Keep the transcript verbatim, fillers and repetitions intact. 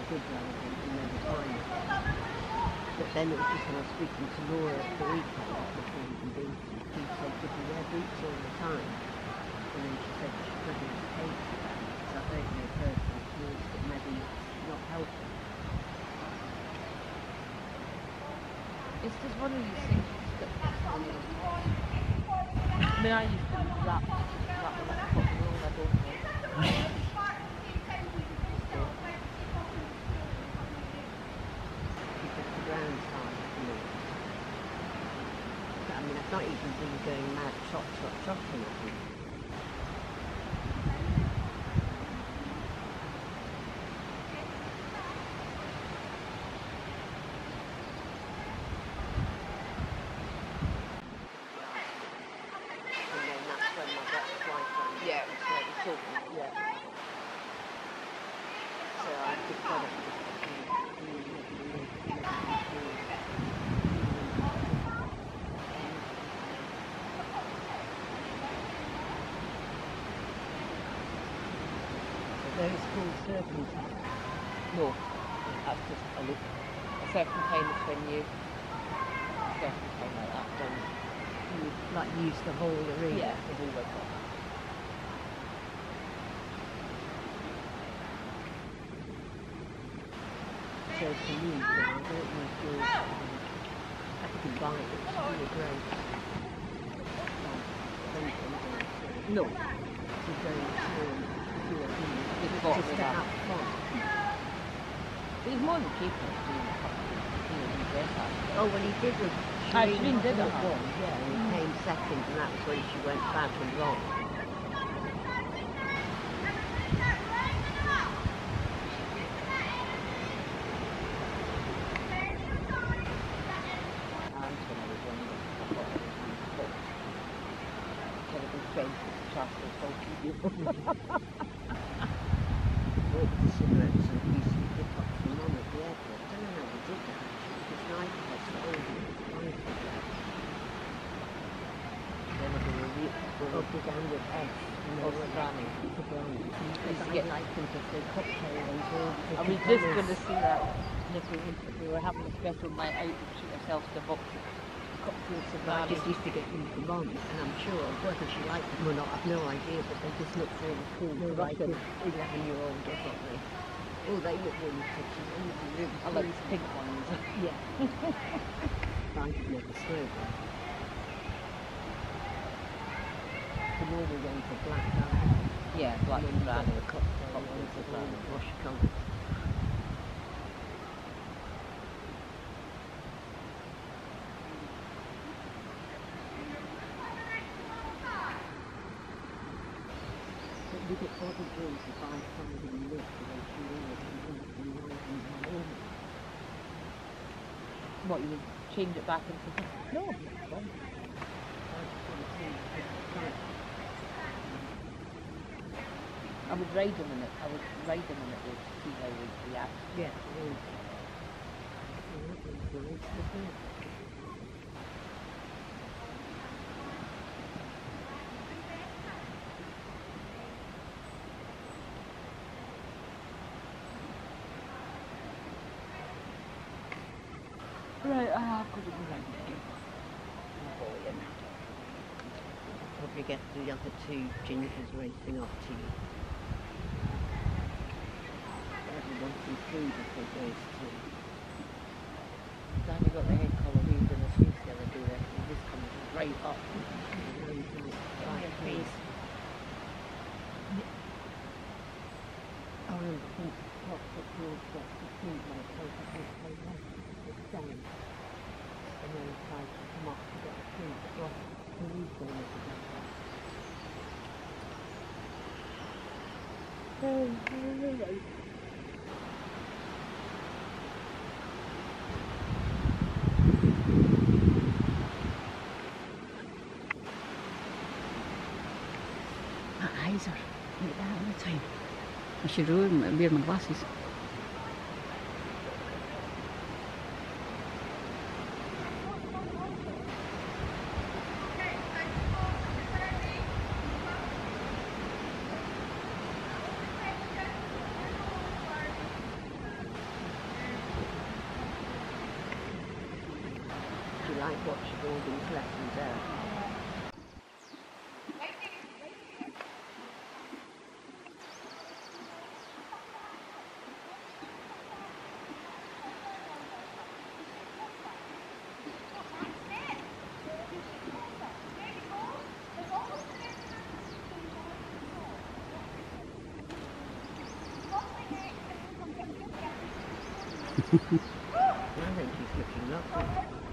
good relevant and never find it. But then it was just when I was speaking to Laura at the weekend before we can be, she said, did you wear boots all the time? And then she said she couldn't take it. So I don't know personally towards it, maybe it's not helping. It's just one of these things you just get to I mean, I used to wrap, wrap them up and all my daughter. Because the ground's hard, you know. I mean, I've not even been going mad trot, trot, trotting at them. Those called serpentine? No, that's just a look. A serpentine is when you serpentine like that, then you like use the whole arena? Yeah, the whole way up. So for you, I don't know if you're I can buy it, it's really great. Like, no. To go to do a thing. Just to have fun. He's more than capable of doing it. Oh, well, he did a Ah, Shreen did it. One, yeah, and he came second, and that was when she went bad and wrong. Bought the cigarettes and a piece of hip hop from Mum at the airport. I don't know how we did that actually, because neither of us were old enough to buy cigarettes. One of them Oh, began with S. Oh, Barney. For Barney. Because I like them to say cocktail and all. I was just going to see that. If we, we were having a special night out and treat ourselves to boxes. I just used to get them for Mum, and I'm sure whether she liked them or not, I've no idea, but they just look really cool for like an eleven year old or something. Oh, they look really pretty. Really I like the pink ones. Yeah. I could never smoke them. The normal ones are black, aren't they? Yeah, black and brown. The cocktail ones are all the brush colours. We get bottle drills to buy something in this so they can always be normal. What, you would change it back into the... No, it's fine. I just want to see the I would ride them in it. I would ride them in it to see how they react. Yeah, it is. It's nice, isn't it? Right, I have got to go round again. Napoleon. Probably get the other two gingers racing up to you. Everyone can see before those two. Danny got the head collar weaved in his face the other day there. He just comes right up. Right face. I remember since Pop at George got to see my place, I think I left it down. And then he tried to come up to get a food, but what he was doing it again. Oh, really? My eyes are like that all the time. I should really wear my glasses. like watching all these lessons out. I think he's looking lovely.